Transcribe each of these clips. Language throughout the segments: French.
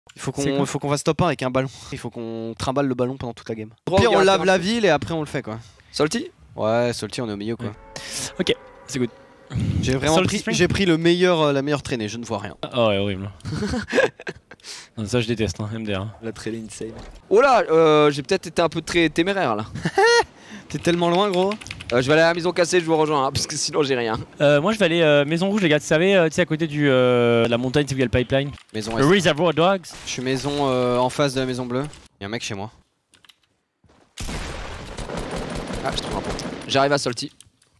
Il faut qu'on fasse top 1 avec un ballon. Il faut qu'on trimballe le ballon pendant toute la game. Au Droit, pire, on regarde, lave la ville et après on le fait quoi. Salty? Ouais, Salty, on est au milieu quoi. Ouais. Ok, c'est good. J'ai vraiment pris le meilleur, la meilleure traînée, je ne vois rien. Ah ouais, horrible. Non, ça je déteste, hein, MDR. La traînée insane. Oh là, j'ai peut-être été un peu très téméraire là. T'es tellement loin gros. Je vais aller à la maison cassée, je vous rejoins hein, parce que sinon j'ai rien. Moi je vais aller Maison Rouge les gars, tu savais, tu sais à côté de la montagne, c'est où il y a le pipeline. Maison Le Reservoir Dogs. Je suis maison en face de la maison bleue. Il y a un mec chez moi. Ah, je trouve un point. J'arrive à Salty.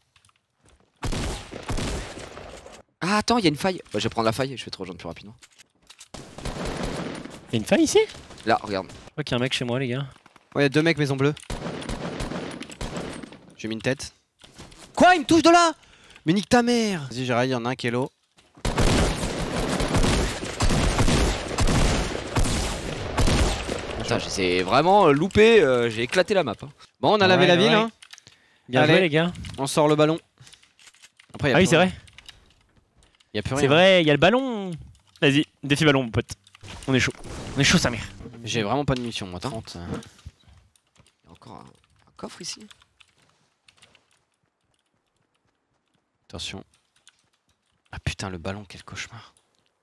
Ah attends, il y a une faille. Bah, je vais prendre la faille et je vais te rejoindre plus rapidement. Y'a une faille ici? Là, regarde. Je crois qu'il y a un mec chez moi les gars. Ouais, il y a 2 mecs maison bleue. J'ai mis une tête. Quoi? Il me touche de là? Mais nique ta mère! Vas-y, j'arrive, il y en a un qui est low. Putain, j'ai vraiment loupé, j'ai éclaté la map. Hein. Bon, on a lavé la ville, hein. Bien Allez, joué les gars. On sort le ballon. Après, y a Ah oui, plus c'est rien. vrai. Y a plus rien. C'est vrai, il y a le ballon. Vas-y, défi ballon, mon pote. On est chaud. On est chaud, sa mère. J'ai vraiment pas de munitions, moi. 30. Il y a encore un coffre ici. Attention. Ah putain, le ballon, quel cauchemar.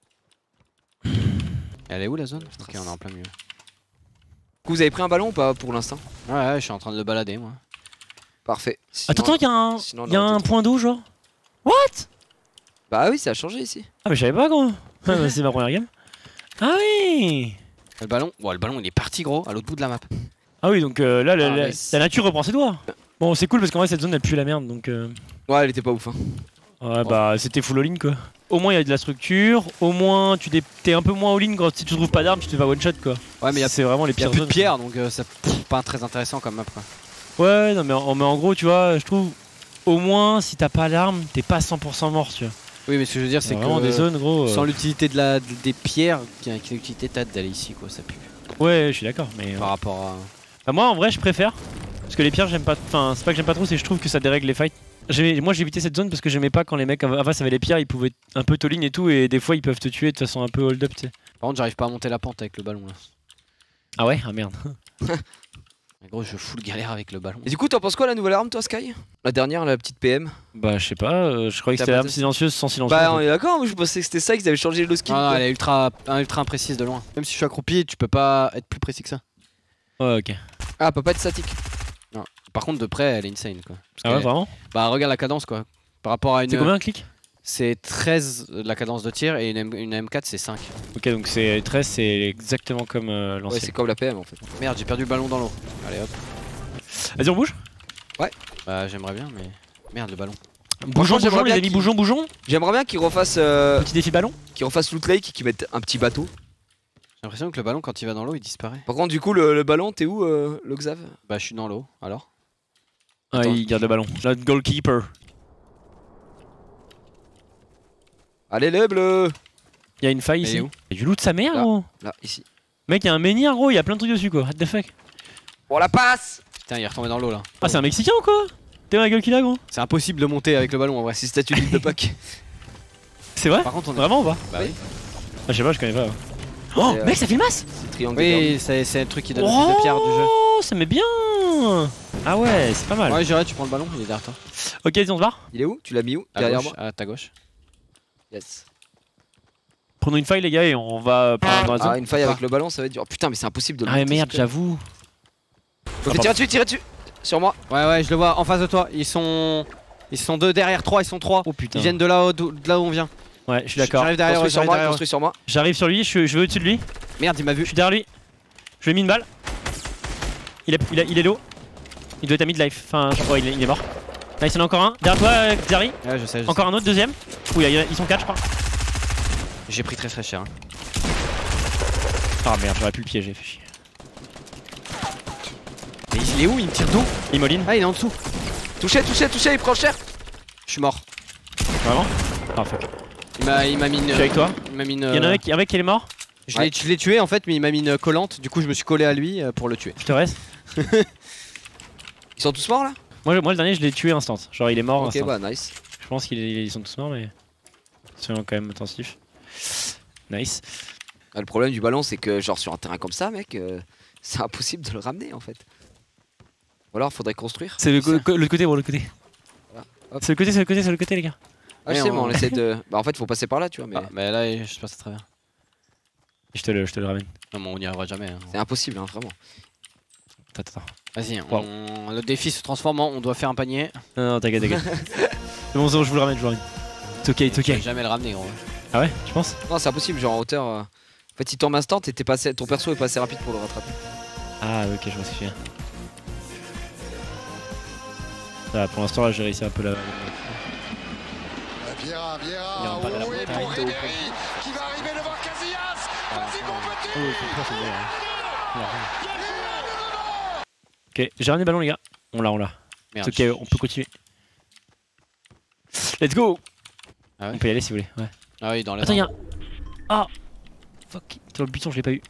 Elle est où la zone? Ok, on est en plein milieu. Vous avez pris un ballon ou pas pour l'instant? Ouais, je suis en train de le balader, moi. Parfait. Sinon, Attends, il y a un point d'eau genre. What? Bah oui, ça a changé ici. Ah mais je savais pas gros. C'est ma première game. Ah oui. Le ballon, ouais, le ballon il est parti gros, à l'autre bout de la map. Ah oui, donc là, la nice. nature reprend ses doigts. Bon, c'est cool parce qu'en vrai, cette zone elle pue la merde donc. Ouais, elle était pas ouf. Hein. Ouais, bah c'était full all-in quoi. Au moins il y a de la structure, au moins t'es un peu moins all-in quand si tu trouves pas d'armes, tu te fais one shot quoi. Ouais, mais c'est vraiment les y a pires plus de zones. pierres donc c'est pas très intéressant comme map quoi. Ouais, non mais en gros, tu vois, je trouve au moins si t'as pas l'arme, t'es pas 100% mort, tu vois. Oui, mais ce que je veux dire, c'est que vraiment des zones gros. sans l'utilité des pierres, quelle utilité t'as d'aller ici quoi, ça pue. Ouais, je suis d'accord, mais. Par rapport à. Bah, moi en vrai, je préfère. Parce que les pierres, j'aime pas. Enfin, c'est pas que j'aime pas trop, c'est que je trouve que ça dérègle les fights. Moi j'ai évité cette zone parce que j'aimais pas quand les mecs en face avaient les pierres, ils pouvaient un peu all-in et tout, et des fois ils peuvent te tuer de façon un peu hold up, tu sais. Par contre, j'arrive pas à monter la pente avec le ballon là. Ah ouais? Ah merde. Mais gros, je fous le galère avec le ballon. Et du coup, t'en penses quoi la nouvelle arme, toi, Sky? La dernière, la petite PM? Bah, je sais pas, je croyais que T'as c'était pas l'arme de- silencieuse sans silencieux. Bah, en on fait. est d'accord, mais je pensais que c'était ça, qu'ils avaient changé le skin. Non, quoi. elle est ultra imprécise de loin. Même si je suis accroupi, tu peux pas être plus précis que ça. Ouais, ok. Ah, elle peut pas être statique. Non. Par contre, de près, elle est insane quoi. Parce Ah ouais, que- vraiment? Bah, regarde la cadence quoi. Par rapport à une. C'est combien un clic? C'est 13 la cadence de tir et une M4 c'est 5. Ok, donc c'est 13, c'est exactement comme Ouais, l'ancien. c'est comme la PM en fait. Merde, j'ai perdu le ballon dans l'eau. Allez hop. Vas-y, on bouge? Bah, j'aimerais bien, mais. Merde, le ballon. Bougeons, j'aimerais bougeons, les bien amis, qu'il- bougeons, bougeons. J'aimerais bien qu'ils refassent, Petit défi ballon. Loot Lake et qu'ils mettent un petit bateau. J'ai l'impression que le ballon, quand il va dans l'eau, il disparaît. Par contre, du coup, le ballon, t'es où, le Xav? Bah, je suis dans l'eau, alors. Ah, Attends. il garde le ballon. Le goalkeeper. Allez, les bleus! Il y a une faille Elle est ici. où Il y a du loot de sa mère, Là. gros. Là, ici. Mec, il y a un menhir, gros, il y a plein de trucs dessus, quoi. What the fuck? On la passe! Putain, il est retombé dans l'eau là. Ah, c'est un Mexicain ou quoi? T'es dans la gueule qu'il a, gros? C'est impossible de monter avec le ballon en vrai. C'est statue de Pack. C'est vrai? Par contre, on est. Vraiment ou pas? Bah oui. Ah, je sais pas, je connais pas. Oh, C'est, mec, ça filmasse! C'est triangle. Oui, c'est le truc qui donne le plus de pierres du jeu. Oh, ça met bien! Ah ouais, c'est pas mal. Ouais, j'irai, tu prends le ballon, il est derrière toi. Ok, vas-y, on se barre. Il est où? Tu l'as mis où? À Derrière gauche, moi? à ta gauche. Yes. Prenons une faille, les gars, et on va prendre dans la zone. Ah, une faille avec le ballon, ça va être dur. Oh, putain, mais c'est impossible de le Ah, mais monter, merde, ce truc. j'avoue. Ok, tire dessus! Sur moi! Ouais, je le vois en face de toi. Ils sont deux derrière, trois, ils sont trois. Oh putain. Ils viennent de là où on vient. Ouais, je suis d'accord. J'arrive derrière, Construis sur moi, derrière. construis sur moi. J'arrive sur lui, je vais au-dessus de lui. Merde, il m'a Je vu. suis derrière lui. Je lui ai mis une balle. Il est low. Il doit être à mid-life. Enfin, ouais, il est mort. Nice, il y en a encore un. Derrière toi, Xari. Ouais, je sais. Encore un autre, deuxième. Oui, ils sont 4, je crois. J'ai pris très cher. Hein. Ah merde, j'aurais pu le piéger, fait chier. Mais il est où? Il me tire d'où? Imoline. Ah, il est en dessous. Touché, il prend cher! Je suis mort. Vraiment? Ah fuck. Il m'a mis une. Je suis avec toi. Il m'a mis une. Il y en a un qui est mort. Je l'ai tué en fait, mais il m'a mis une collante. Du coup, je me suis collé à lui pour le tuer. Je te reste. Ils sont tous morts là? Moi le dernier, je l'ai tué instant. Genre, il est mort Ok, instant. bah nice. Je pense qu'ils sont tous morts, mais. Soyons quand même intensifs. Nice. Le problème du ballon, c'est que genre sur un terrain comme ça, mec, c'est impossible de le ramener en fait. Ou alors faudrait construire. C'est le côté, bro, le côté. Voilà. Hop. C'est le côté, les gars. Ah, je sais, mais on essaie de. Bah, en fait, faut passer par là, tu vois. Mais mais là, je passe très bien. Je te le ramène. Non, mais on n'y arrivera jamais. Hein. c'est impossible, hein, vraiment. Attends. Vas-y, le défi se transforme en on doit faire un panier. Non, t'inquiète. C'est bon, je vous le ramène, C'est ok, Je vais jamais le ramener, gros. Ah ouais, tu penses? Non, c'est impossible, genre en hauteur. En fait, il tombe instant et ton perso est pas assez rapide pour le rattraper. Ah, ok, je vois ce que tu veux dire. Ça va, pour l'instant, là, j'ai réussi un peu la. Vieira, Il rentre pas de la oui, montagne. pour Ribéry, qui va arriver devant Casillas. Vas-y, mon petit. Ok, j'ai ramené le ballon, les gars. On l'a. Merde. C'est ok, on peut continuer. Let's go! Ah ouais. On peut y aller si vous voulez. Ouais. Ah oui, dans les. Attends, y'a un. Ah! Fuck. Sur le buton, je l'ai pas eu.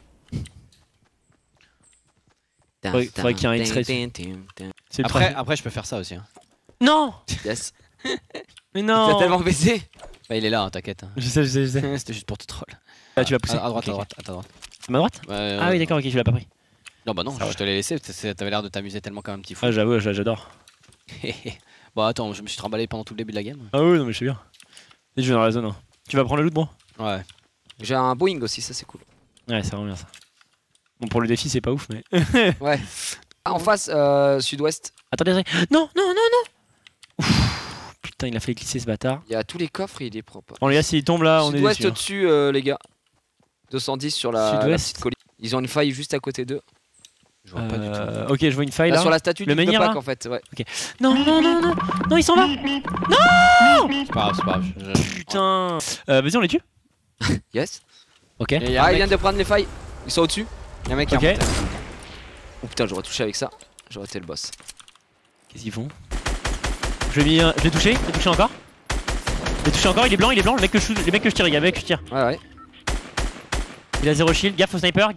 Faudrait qu'il y ait un X-ray. C'est le Après, je peux faire ça aussi. Hein. Non! Yes. Mais Il non! t'a tellement baisé. Bah, il est là, hein, t'inquiète. Hein. Je sais. C'était juste pour te troll. Ah, tu l'as poussé. À droite, Ok, à ok. droite, à ta droite. À ma droite? Ouais, Ah oui, d'accord, ok, tu l'as pas pris. Non, bah non, Ça va. je te l'ai laissé. T'avais l'air de t'amuser tellement comme un petit fou. Ah, j'avoue, j'adore. Bon, attends, je me suis trimballé pendant tout le début de la game. Ah oui, non, mais je sais bien. Et je vais dans la zone. Hein. Tu vas prendre le loot, bon? Ouais. J'ai un Boeing aussi, ça c'est cool. Ouais, c'est vraiment bien ça. Bon, pour le défi, c'est pas ouf, mais. Ouais. Ah, en face, sud-ouest, Attendez, non! Ouf, putain, il a fait glisser ce bâtard. il y a tous les coffres et il est propre. Bon, les gars, s'il tombe là, on est Sud-ouest déçus. Hein. au-dessus, les gars. 210 sur la Sud-ouest. petite colline. Ils ont une faille juste à côté d'eux. Je vois pas du tout. Ok, je vois une faille Là, là. sur la statue Le du menhir, pack là en fait, ouais. Non, il s'en va! C'est pas grave. Putain! Vas-y, on les tue? Yes. Ok. Et y a un Ah, ils mec- viennent de prendre les failles. Ils sont au-dessus. y a un mec qui Ok. est remonté. Oh putain, j'aurais touché avec ça. J'aurais été le boss. Qu'est-ce qu'ils font? Je l'ai touché, encore. Je l'ai touché encore, il est blanc, le mec que je tire, il y a un mec que je tire. Ouais, ouais. Il a 0 shield, gaffe au sniper.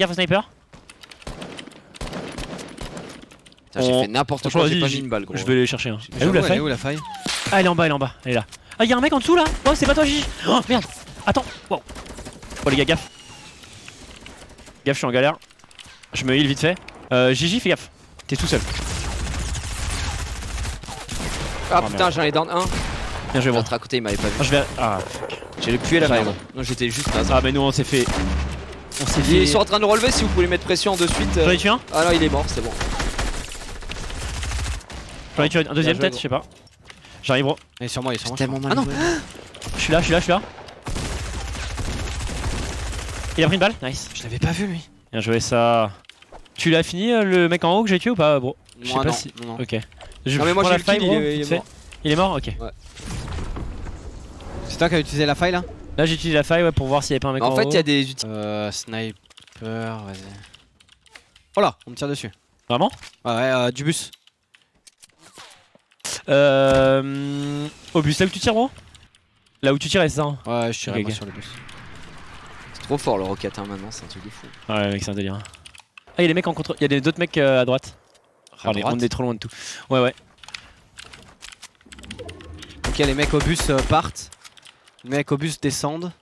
Putain, j'ai On- fait n'importe Franchement, quoi, j'ai vas-y, pas mis une balle, gros. Je vais les chercher. Hein. Elle est où Elle la est où la faille? faille? Ah, elle est en bas, elle est là. Ah, y'a un mec en dessous là? Oh, c'est pas toi, Gigi! Oh merde! Attends! Wow! Oh, les gars, gaffe! Gaffe, je suis en galère. Je me heal vite fait. Gigi, fais gaffe. T'es tout seul. Ah Oh, putain, j'en ai down un. Bien joué, bro. L'autre à côté, il m'avait pas vu. Oh, je vais. Ah, fuck. J'ai tué la J'arrive. merde. Non, j'étais juste là. Ah, mais nous, on s'est fait. Ils sont en train de le relever si vous pouvez mettre pression de suite. J'en ai tué un? Ah non, il est mort, c'est bon. J'en ai tué un deuxième, Bien joué, peut-être, je sais pas. J'arrive, bro. Il est sur moi, il est sur moi. Tellement mal. Ah non! joué. Je suis là. Il a pris une balle? Nice. Je l'avais pas vu lui. Bien joué, ça. Tu l'as fini le mec en haut que j'ai tué ou pas, bro? Je sais Moi pas non. si. Non. Ok. Non, mais moi, prends j'ai la le faille, kill, bro, il est vite fait. mort. Il est mort? Ok. C'est toi qui as utilisé la faille là? Là, j'ai utilisé la faille ouais, pour voir s'il y avait pas un mec En fait, il y a haut. des. Sniper, vas-y. Oh là, on me tire dessus. Vraiment? Ouais, du bus. Au bus, là où tu tires, bro? Là où tu tires, c'est ça? Hein. Ouais, je tirais Ok, moi ok. sur le bus. C'est trop fort le rocket hein, maintenant, c'est un truc de fou. Ouais, mec, c'est un délire. Ah, il y a des mecs en contre. Il y a d'autres mecs à droite. À droite. On est trop loin de tout. Ouais. Ok, les mecs au bus partent. Les mecs au bus descendent.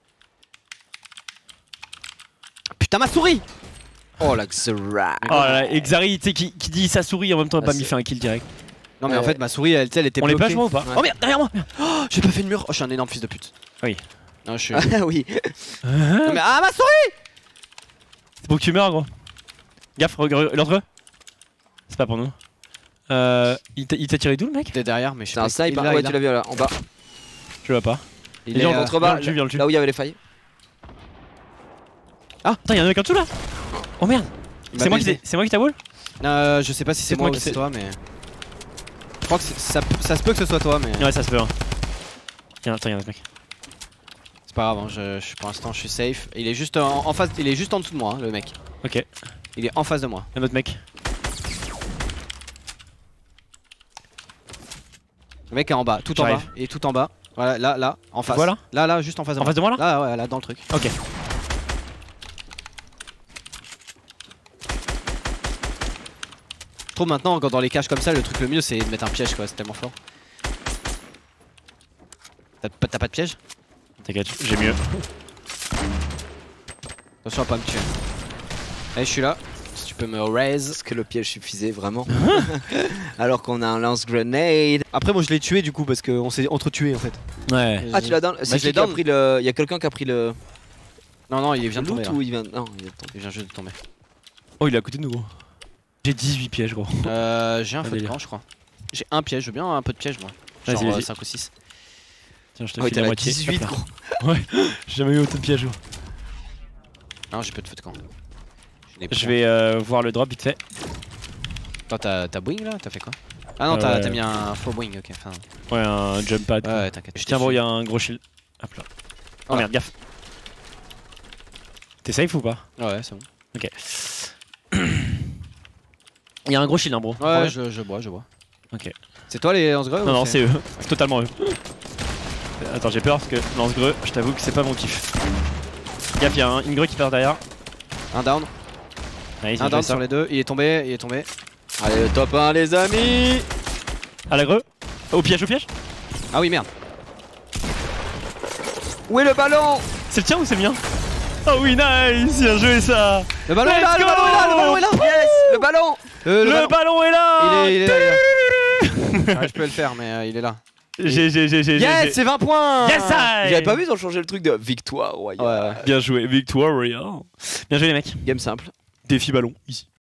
Putain, ma souris! Oh la Xera. Oh là là, et Xari, tu sais, qui dit sa souris en même temps, il a Ah, pas mis c'est- fait un kill direct. Non, mais en fait, ma souris, elle était On les bloquée. plage, moi ou pas? Ouais. Oh merde, derrière moi! Oh, j'ai pas fait de mur. Oh, je suis un énorme fils de pute. Oui. Non, je suis. Ah oui. Non, mais ah, ma souris! C'est pour que tu meurs, gros. Gaffe, l'autre. C'est pas pour nous. Il t'a tiré d'où le mec? T'es derrière, mais je sais C'est pas. un sniper. Il est là, Ouais, il est tu là. l'as vu là, en bas. Je vois pas. Il Il est est en Contrebas, viens le tue. là où il y avait les failles. Putain, y'a un mec en dessous là! Oh merde! Il m'a C'est moi baisé. qui t'a wall? Je sais pas si c'est C'est moi moi ou qui c'est sais. toi, mais. Je crois que ça se peut que ce soit toi, mais. Ouais, ça se peut. Hein. Attends, y'a un autre mec. C'est pas grave, hein, pour l'instant je suis safe. Il est juste en face, il est juste en dessous de moi, hein, le mec. Ok, Il est en face de moi. un autre mec. Le mec est en bas, tout en bas. J'arrive. Il est tout en bas. Voilà, là, en face. Voilà. Là, juste en face de En moi. face de moi là? Là, ouais, là, dans le truc. Ok. Je trouve maintenant, quand dans les caches comme ça, le truc le mieux c'est de mettre un piège, quoi. C'est tellement fort. T'as pas de piège? T'inquiète, j'ai mieux. Attention à pas me tuer. Allez, je suis là. Si tu peux me raise. Est-ce que le piège suffisait vraiment? Alors qu'on a un lance-grenade. Après, moi je l'ai tué du coup parce qu'on s'est entre-tués en fait. Ouais. Ah, tu l'as down? C'est je l'ai qui qui a down. pris le. Il y a quelqu'un qui a pris le. Non, non, il vient de loot tomber. Là. ou il vient. Non, il vient de tomber. Il vient juste de tomber. Oh, il est à côté de nous, gros. J'ai 18 pièges, gros. J'ai un feu de délire. camp, je crois. J'ai un piège, je veux bien un peu de piège moi. Vas-y, Genre vas-y. 5 ou 6. Tiens, je te Oh, file t'es la à moitié. 18 Hop là. gros. Ouais, j'ai jamais eu autant de pièges, gros. Non, j'ai peu de feu de camp. n'ai Je pas. vais voir le drop vite fait. Attends, t'as Boeing là? T'as fait quoi? Ah non, t'as mis un faux Boeing, ok. Enfin, Ouais, un jump pad. ouais, t'inquiète. Tiens, bon, il y a un gros shield. Hop là. Oh Voilà. merde, gaffe. T'es safe ou pas? Ouais, c'est bon. Ok. Il y a un gros shield, hein, bro. Ouais, je bois, je bois. Ok. C'est toi les lance-greux? Non, non, c'est eux. C'est totalement eux. Attends, j'ai peur parce que lance-greux, je t'avoue que c'est pas mon kiff. Gaffe, il y a une greu qui part derrière. Un down. Nice, Un down sur les deux. Il est tombé, il est tombé. Allez, le top 1, les amis. À la greu. Au piège, au piège. Ah oui, merde. Où est le ballon? C'est le tien ou c'est le mien? Oh oui, nice. Bien joué ça. Le ballon est Let's là, le go. ballon est là, le ballon est là. Yes, le ballon. Le ballon est là. Il est là, il est là. Ouais, je peux le faire, mais il est là. J'ai. Yes, c'est 20 points. Yes, I. J'avais pas vu, ils ont changé le truc de victoire royale. Ouais, ouais. Bien joué, victoire, Bien joué les mecs. Game simple. Défi ballon, ici.